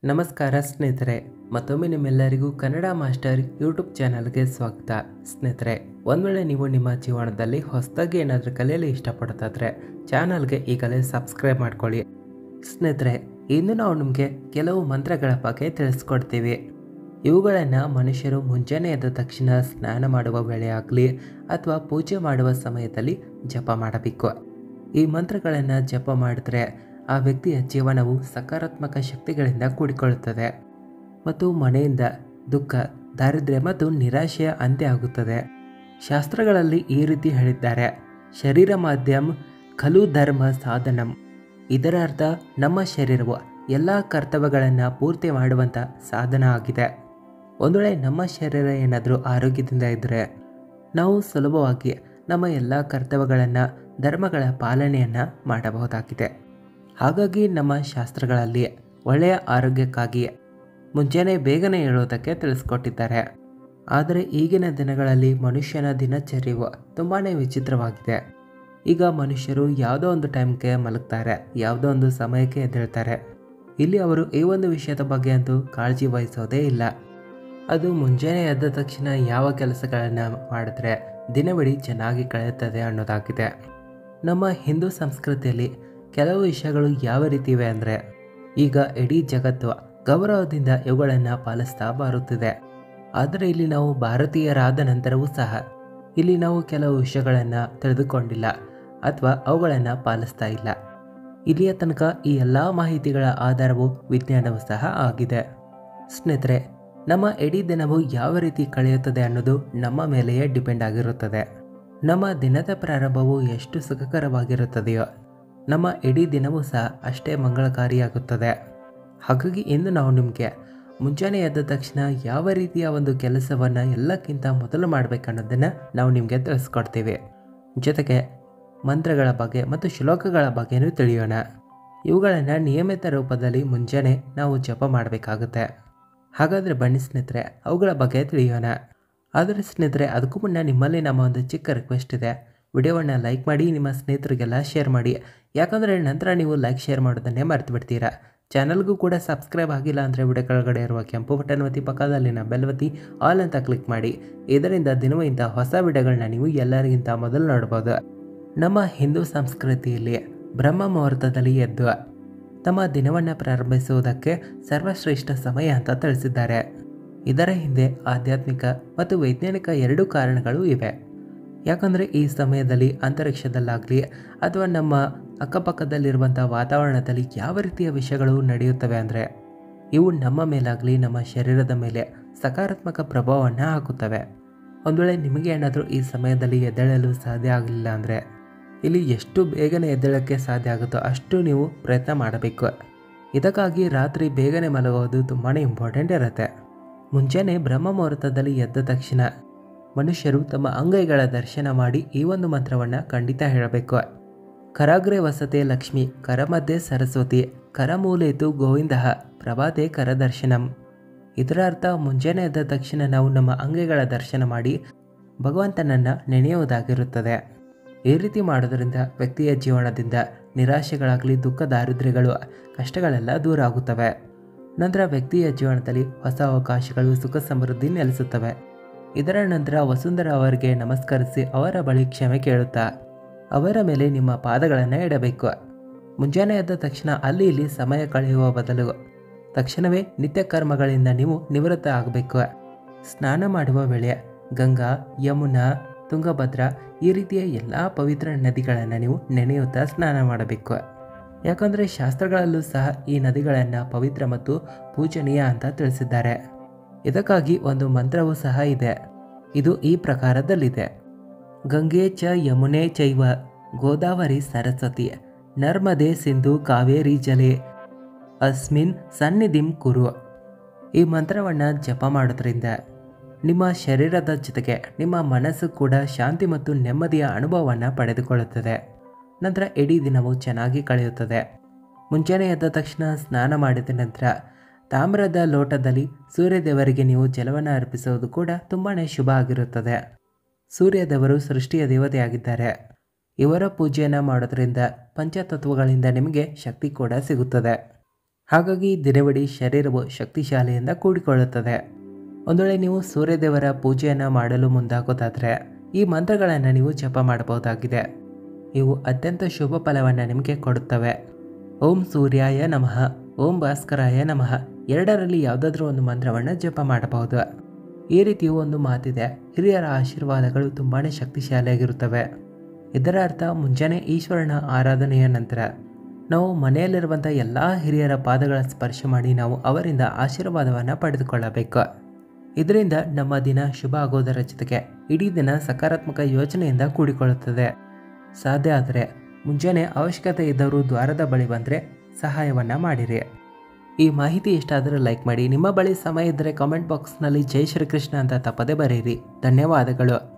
ನಮಸ್ಕಾರ ಸ್ನೇಹಿತರೆ, ಮತ್ತೊಮ್ಮೆ ನಿಮ್ಮೆಲ್ಲರಿಗೂ ಕನ್ನಡ ಮಾಸ್ಟರ್ ಯೂಟ್ಯೂಬ್ ಚಾನಲ್ಗೆ ಸ್ವಾಗತ. ಸ್ನೇಹಿತರೆ, ಒಂದು ವೇಳೆ ನೀವು ನಿಮ್ಮ ಜೀವನದಲ್ಲಿ ಹೊಸದಾಗಿ ಏನಾದರೂ ಕಲಿಯಲು ಇಷ್ಟಪಡ್ತಾಯಿದ್ರೆ ಚಾನಲ್ಗೆ ಈಗಲೇ ಸಬ್ಸ್ಕ್ರೈಬ್ ಮಾಡ್ಕೊಳ್ಳಿ. ಸ್ನೇಹಿತರೆ, ಇಂದು ನಾವು ನಿಮಗೆ ಕೆಲವು ಮಂತ್ರಗಳ ಬಗ್ಗೆ ತಿಳಿಸ್ಕೊಡ್ತೀವಿ. ಇವುಗಳನ್ನು ಮನುಷ್ಯರು ಮುಂಜಾನೆ ಎದ್ದ ತಕ್ಷಣ ಸ್ನಾನ ಮಾಡುವ ವೇಳೆ ಆಗಲಿ ಅಥವಾ ಪೂಜೆ ಮಾಡುವ ಸಮಯದಲ್ಲಿ ಜಪ ಮಾಡಬೇಕು. ಈ ಮಂತ್ರಗಳನ್ನು ಜಪ ಮಾಡಿದ್ರೆ ಆ ವ್ಯಕ್ತಿಯ ಜೀವನವು ಸಕಾರಾತ್ಮಕ ಶಕ್ತಿಗಳಿಂದ ಕೂಡಿಕೊಳ್ಳುತ್ತದೆ ಮತ್ತು ಮನೆಯಿಂದ ದುಃಖ, ದಾರಿದ್ರ್ಯ ಮತ್ತು ನಿರಾಶೆಯ ಅಂತ್ಯ ಆಗುತ್ತದೆ. ಶಾಸ್ತ್ರಗಳಲ್ಲಿ ಈ ರೀತಿ ಹೇಳಿದ್ದಾರೆ, ಶರೀರ ಮಾಧ್ಯಮ ಖಲು ಧರ್ಮ ಸಾಧನಂ. ಇದರ ಅರ್ಥ ನಮ್ಮ ಶರೀರವು ಎಲ್ಲ ಕರ್ತವ್ಯಗಳನ್ನು ಪೂರ್ತಿ ಮಾಡುವಂಥ ಸಾಧನ ಆಗಿದೆ. ಒಂದು ವೇಳೆ ನಮ್ಮ ಶರೀರ ಏನಾದರೂ ಆರೋಗ್ಯದಿಂದ ಇದ್ದರೆ ನಾವು ಸುಲಭವಾಗಿ ನಮ್ಮ ಎಲ್ಲ ಕರ್ತವ್ಯಗಳನ್ನು, ಧರ್ಮಗಳ ಪಾಲನೆಯನ್ನು ಮಾಡಬಹುದಾಗಿದೆ. ಹಾಗಾಗಿ ನಮ್ಮ ಶಾಸ್ತ್ರಗಳಲ್ಲಿ ಒಳ್ಳೆಯ ಆರೋಗ್ಯಕ್ಕಾಗಿ ಮುಂಜಾನೆ ಬೇಗನೆ ಏಳುವುದಕ್ಕೆ ತಿಳಿಸ್ಕೊಟ್ಟಿದ್ದಾರೆ. ಆದರೆ ಈಗಿನ ದಿನಗಳಲ್ಲಿ ಮನುಷ್ಯನ ದಿನಚರ್ಯವು ತುಂಬಾ ವಿಚಿತ್ರವಾಗಿದೆ. ಈಗ ಮನುಷ್ಯರು ಯಾವುದೋ ಒಂದು ಟೈಮ್ಗೆ ಮಲಗ್ತಾರೆ, ಯಾವುದೋ ಒಂದು ಸಮಯಕ್ಕೆ ಎದ್ದೇಳ್ತಾರೆ. ಇಲ್ಲಿ ಅವರು ಈ ಒಂದು ವಿಷಯದ ಬಗ್ಗೆ ಅಂತೂ ಕಾಳಜಿ ವಹಿಸೋದೇ ಇಲ್ಲ. ಅದು ಮುಂಜಾನೆ ಎದ್ದ ತಕ್ಷಣ ಯಾವ ಕೆಲಸಗಳನ್ನು ಮಾಡಿದ್ರೆ ದಿನವಿಡೀ ಚೆನ್ನಾಗಿ ಕಳೆಯುತ್ತದೆ ಅನ್ನೋದಾಗಿದೆ. ನಮ್ಮ ಹಿಂದೂ ಸಂಸ್ಕೃತಿಯಲ್ಲಿ ಕೆಲವು ವಿಷಯಗಳು ಯಾವ ರೀತಿ ಇವೆ ಅಂದರೆ, ಈಗ ಇಡೀ ಜಗತ್ತು ಗೌರವದಿಂದ ಇವುಗಳನ್ನು ಪಾಲಿಸ್ತಾ ಬರುತ್ತಿದೆ. ಆದರೆ ಇಲ್ಲಿ ನಾವು ಭಾರತೀಯರಾದ ನಂತರವೂ ಸಹ ಇಲ್ಲಿ ನಾವು ಕೆಲವು ವಿಷಯಗಳನ್ನು ತಿಳಿದುಕೊಂಡಿಲ್ಲ ಅಥವಾ ಅವುಗಳನ್ನು ಪಾಲಿಸ್ತಾ ಇಲ್ಲ. ಇಲ್ಲಿಯ ತನಕ ಈ ಎಲ್ಲ ಮಾಹಿತಿಗಳ ಆಧಾರವು ವಿಜ್ಞಾನವೂ ಸಹ ಆಗಿದೆ. ಸ್ನೇಹಿತರೆ, ನಮ್ಮ ಇಡೀ ದಿನವು ಯಾವ ರೀತಿ ಕಳೆಯುತ್ತದೆ ಅನ್ನೋದು ನಮ್ಮ ಮೇಲೆಯೇ ಡಿಪೆಂಡ್ ಆಗಿರುತ್ತದೆ. ನಮ್ಮ ದಿನದ ಪ್ರಾರಂಭವು ಎಷ್ಟು ಸುಖಕರವಾಗಿರುತ್ತದೆಯೋ ನಮ್ಮ ಇಡೀ ದಿನವೂ ಸಹ ಅಷ್ಟೇ ಮಂಗಳಕಾರಿಯಾಗುತ್ತದೆ. ಹಾಗಾಗಿ ಇಂದು ನಾವು ನಿಮಗೆ ಮುಂಜಾನೆ ಎದ್ದ ತಕ್ಷಣ ಯಾವ ರೀತಿಯ ಒಂದು ಕೆಲಸವನ್ನು ಎಲ್ಲಕ್ಕಿಂತ ಮೊದಲು ಮಾಡಬೇಕನ್ನೋದನ್ನು ನಾವು ನಿಮಗೆ ತಿಳಿಸ್ಕೊಡ್ತೀವಿ. ಜೊತೆಗೆ ಮಂತ್ರಗಳ ಬಗ್ಗೆ ಮತ್ತು ಶ್ಲೋಕಗಳ ಬಗ್ಗೆಯೂ ತಿಳಿಯೋಣ. ಇವುಗಳನ್ನು ನಿಯಮಿತ ರೂಪದಲ್ಲಿ ಮುಂಜಾನೆ ನಾವು ಜಪ ಮಾಡಬೇಕಾಗುತ್ತೆ. ಹಾಗಾದರೆ ಬನ್ನಿ ಸ್ನೇಹಿತರೆ, ಅವುಗಳ ಬಗ್ಗೆ ತಿಳಿಯೋಣ. ಆದರೆ ಸ್ನೇಹಿತರೆ, ಅದಕ್ಕೂ ಮುನ್ನ ನಿಮ್ಮಲ್ಲಿ ನಮ್ಮ ಒಂದು ಚಿಕ್ಕ ರಿಕ್ವೆಸ್ಟ್ ಇದೆ. ವಿಡಿಯೋವನ್ನು ಲೈಕ್ ಮಾಡಿ, ನಿಮ್ಮ ಸ್ನೇಹಿತರಿಗೆಲ್ಲ ಶೇರ್ ಮಾಡಿ. ಯಾಕಂದರೆ ನಂತರ ನೀವು ಲೈಕ್ ಶೇರ್ ಮಾಡೋದನ್ನೇ ಮರೆತು ಬಿಡ್ತೀರಾ. ಚಾನಲ್ಗೂ ಕೂಡ ಸಬ್ಸ್ಕ್ರೈಬ್ ಆಗಿಲ್ಲ ಅಂದರೆ ವಿಡಿಯೋ ಕೆಳಗಡೆ ಇರುವ ಕೆಂಪು ಬಟನ್ ಒತ್ತಿ, ಪಕ್ಕದಲ್ಲಿನ ಬೆಲ್ ಒತ್ತಿ ಆಲ್ ಅಂತ ಕ್ಲಿಕ್ ಮಾಡಿ. ಇದರಿಂದ ದಿನವಿಂದ ಹೊಸ ವಿಡಿಯೋಗಳನ್ನ ನೀವು ಎಲ್ಲರಿಗಿಂತ ಮೊದಲು ನೋಡ್ಬೋದು. ನಮ್ಮ ಹಿಂದೂ ಸಂಸ್ಕೃತಿಯಲ್ಲಿ ಬ್ರಹ್ಮ ಮುಹೂರ್ತದಲ್ಲಿ ಎದ್ದು ತಮ್ಮ ದಿನವನ್ನು ಪ್ರಾರಂಭಿಸುವುದಕ್ಕೆ ಸರ್ವಶ್ರೇಷ್ಠ ಸಮಯ ಅಂತ ತಿಳಿಸಿದ್ದಾರೆ. ಇದರ ಹಿಂದೆ ಆಧ್ಯಾತ್ಮಿಕ ಮತ್ತು ವೈಜ್ಞಾನಿಕ ಎರಡೂ ಕಾರಣಗಳು ಇವೆ. ಯಾಕಂದರೆ ಈ ಸಮಯದಲ್ಲಿ ಅಂತರಿಕ್ಷದಲ್ಲಾಗಲಿ ಅಥವಾ ನಮ್ಮ ಅಕ್ಕಪಕ್ಕದಲ್ಲಿರುವಂಥ ವಾತಾವರಣದಲ್ಲಿ ಯಾವ ರೀತಿಯ ವಿಷಯಗಳು ನಡೆಯುತ್ತವೆ ಅಂದರೆ ಇವು ನಮ್ಮ ಮೇಲಾಗಲಿ ನಮ್ಮ ಶರೀರದ ಮೇಲೆ ಸಕಾರಾತ್ಮಕ ಪ್ರಭಾವವನ್ನು ಹಾಕುತ್ತವೆ. ಒಂದು ವೇಳೆ ನಿಮಗೆ ಏನಾದರೂ ಈ ಸಮಯದಲ್ಲಿ ಎದ್ದೇಳಲು ಸಾಧ್ಯ ಆಗಲಿಲ್ಲ ಅಂದರೆ ಇಲ್ಲಿ ಎಷ್ಟು ಬೇಗನೆ ಎದ್ದೇಳಕ್ಕೆ ಸಾಧ್ಯ ಆಗುತ್ತೋ ಅಷ್ಟು ನೀವು ಪ್ರಯತ್ನ ಮಾಡಬೇಕು. ಇದಕ್ಕಾಗಿ ರಾತ್ರಿ ಬೇಗನೆ ಮಲಗೋದು ತುಂಬಾ ಇಂಪಾರ್ಟೆಂಟ್ ಇರುತ್ತೆ. ಮುಂಜಾನೆ ಬ್ರಹ್ಮ ಮುಹೂರ್ತದಲ್ಲಿ ಎದ್ದ ತಕ್ಷಣ ಮನುಷ್ಯರು ತಮ್ಮ ಅಂಗೈಗಳ ದರ್ಶನ ಮಾಡಿ ಈ ಒಂದು ಮಂತ್ರವನ್ನು ಖಂಡಿತ ಹೇಳಬೇಕು. ಕರಾಗ್ರೆ ವಸತೆ ಲಕ್ಷ್ಮಿ, ಕರಮಧ್ಯೆ ಸರಸ್ವತಿ, ಕರಮೂಲೇತು ಗೋವಿಂದ, ಪ್ರಭಾತೆ ಕರದರ್ಶನಂ. ಇದರ ಅರ್ಥ ಮುಂಜಾನೆ ಎದ್ದ ತಕ್ಷಣ ನಾವು ನಮ್ಮ ಅಂಗೈಗಳ ದರ್ಶನ ಮಾಡಿ ಭಗವಂತನನ್ನು ನೆನೆಯುವುದಾಗಿರುತ್ತದೆ. ಈ ರೀತಿ ಮಾಡೋದ್ರಿಂದ ವ್ಯಕ್ತಿಯ ಜೀವನದಿಂದ ನಿರಾಶೆಗಳಾಗಲಿ, ದುಃಖ, ದಾರಿದ್ರ್ಯಗಳು, ಕಷ್ಟಗಳೆಲ್ಲ ದೂರ ಆಗುತ್ತವೆ. ನಂತರ ವ್ಯಕ್ತಿಯ ಜೀವನದಲ್ಲಿ ಹೊಸ ಅವಕಾಶಗಳು, ಸುಖ, ಸಮೃದ್ಧಿ ನೆಲೆಸುತ್ತವೆ. ಇದರ ನಂತರ ವಸುಂಧರ ಅವರಿಗೆ ನಮಸ್ಕರಿಸಿ ಅವರ ಬಳಿ ಕ್ಷಮೆ ಕೇಳುತ್ತಾ ಅವರ ಮೇಲೆ ನಿಮ್ಮ ಪಾದಗಳನ್ನು ಇಡಬೇಕು. ಮುಂಜಾನೆ ಎದ್ದ ತಕ್ಷಣ ಅಲ್ಲಿ ಇಲ್ಲಿ ಸಮಯ ಕಳೆಯುವ ಬದಲು ತಕ್ಷಣವೇ ನಿತ್ಯ ಕರ್ಮಗಳಿಂದ ನೀವು ನಿವೃತ್ತ ಆಗಬೇಕು. ಸ್ನಾನ ಮಾಡುವ ವೇಳೆ ಗಂಗಾ, ಯಮುನಾ, ತುಂಗಭದ್ರಾ ಈ ರೀತಿಯ ಎಲ್ಲ ಪವಿತ್ರ ನದಿಗಳನ್ನು ನೀವು ನೆನೆಯುತ್ತಾ ಸ್ನಾನ ಮಾಡಬೇಕು. ಯಾಕಂದರೆ ಶಾಸ್ತ್ರಗಳಲ್ಲೂ ಸಹ ಈ ನದಿಗಳನ್ನು ಪವಿತ್ರ ಮತ್ತು ಪೂಜನೀಯ ಅಂತ ತಿಳಿಸಿದ್ದಾರೆ. ಇದಕ್ಕಾಗಿ ಒಂದು ಮಂತ್ರವೂ ಸಹ ಇದೆ. ಇದು ಈ ಪ್ರಕಾರದಲ್ಲಿದೆ: ಗಂಗೆ ಚ ಯಮುನೆ ಚೈವ ಗೋದಾವರಿ ಸರಸ್ವತಿ ನರ್ಮದೆ ಸಿಂಧು ಕಾವೇರಿ ಜಲೆ ಅಸ್ಮಿನ್ ಸನ್ನಿಧಿಂ ಕುರು. ಈ ಮಂತ್ರವನ್ನು ಜಪ ಮಾಡೋದ್ರಿಂದ ನಿಮ್ಮ ಶರೀರದ ಜೊತೆಗೆ ನಿಮ್ಮ ಮನಸ್ಸು ಕೂಡ ಶಾಂತಿ ಮತ್ತು ನೆಮ್ಮದಿಯ ಅನುಭವವನ್ನು ಪಡೆದುಕೊಳ್ಳುತ್ತದೆ. ನಂತರ ಇಡೀ ದಿನವೂ ಚೆನ್ನಾಗಿ ಕಳೆಯುತ್ತದೆ. ಮುಂಜಾನೆ ಎದ್ದ ತಕ್ಷಣ ಸ್ನಾನ ಮಾಡಿದ ನಂತರ ತಾಮ್ರದ ಲೋಟದಲ್ಲಿ ಸೂರ್ಯದೇವರಿಗೆ ನೀವು ಜಲವನ್ನು ಅರ್ಪಿಸುವುದು ಕೂಡ ತುಂಬಾ ಶುಭ ಆಗಿರುತ್ತದೆ. ಸೂರ್ಯದೇವರು ಸೃಷ್ಟಿಯ ದೇವತೆಯಾಗಿದ್ದಾರೆ. ಇವರ ಪೂಜೆಯನ್ನು ಮಾಡೋದ್ರಿಂದ ಪಂಚತತ್ವಗಳಿಂದ ನಿಮಗೆ ಶಕ್ತಿ ಕೂಡ ಸಿಗುತ್ತದೆ. ಹಾಗಾಗಿ ದಿನವಿಡೀ ಶರೀರವು ಶಕ್ತಿಶಾಲಿಯಿಂದ ಕೂಡಿಕೊಳ್ಳುತ್ತದೆ. ಒಂದು ವೇಳೆ ನೀವು ಸೂರ್ಯದೇವರ ಪೂಜೆಯನ್ನು ಮಾಡಲು ಮುಂದಾಗೋದಾದರೆ ಈ ಮಂತ್ರಗಳನ್ನು ನೀವು ಜಪ ಮಾಡಬಹುದಾಗಿದೆ. ಇವು ಅತ್ಯಂತ ಶುಭ ಫಲವನ್ನು ನಿಮಗೆ ಕೊಡುತ್ತವೆ. ಓಂ ಸೂರ್ಯಾಯ ನಮಃ, ಓಂ ಭಾಸ್ಕರಾಯ ನಮಃ ಎರಡರಲ್ಲಿ ಯಾವುದಾದ್ರೂ ಒಂದು ಮಂತ್ರವನ್ನು ಜಪ ಮಾಡಬಹುದು. ಈ ರೀತಿಯೂ ಒಂದು ಮಾತಿದೆ, ಹಿರಿಯರ ಆಶೀರ್ವಾದಗಳು ತುಂಬಾ ಶಕ್ತಿಶಾಲಿಯಾಗಿರುತ್ತವೆ. ಇದರ ಅರ್ಥ ಮುಂಜಾನೆ ಈಶ್ವರನ ಆರಾಧನೆಯ ನಂತರ ನಾವು ಮನೆಯಲ್ಲಿರುವಂಥ ಎಲ್ಲ ಹಿರಿಯರ ಪಾದಗಳ ಸ್ಪರ್ಶ ಮಾಡಿ ನಾವು ಅವರಿಂದ ಆಶೀರ್ವಾದವನ್ನು ಪಡೆದುಕೊಳ್ಳಬೇಕು. ಇದರಿಂದ ನಮ್ಮ ದಿನ ಶುಭ ಆಗೋದರ ಜೊತೆಗೆ ಇಡೀ ದಿನ ಸಕಾರಾತ್ಮಕ ಯೋಚನೆಯಿಂದ ಕೂಡಿಕೊಳ್ಳುತ್ತದೆ. ಸಾಧ್ಯ ಆದರೆ ಮುಂಜಾನೆ ಅವಶ್ಯಕತೆ ಇದ್ದವರು ದ್ವಾರದ ಬಳಿ ಬಂದರೆ ಸಹಾಯವನ್ನು ಮಾಡಿರಿ. ಈ ಮಾಹಿತಿ ಇಷ್ಟ ಆದರೆ ಲೈಕ್ ಮಾಡಿ. ನಿಮ್ಮ ಬಳಿ ಸಮಯ ಇದ್ದರೆ ಕಾಮೆಂಟ್ ಬಾಕ್ಸ್ನಲ್ಲಿ ಜೈ ಶ್ರೀಕೃಷ್ಣ ಅಂತ ತಪ್ಪದೇ ಬರೆಯಿರಿ. ಧನ್ಯವಾದಗಳು.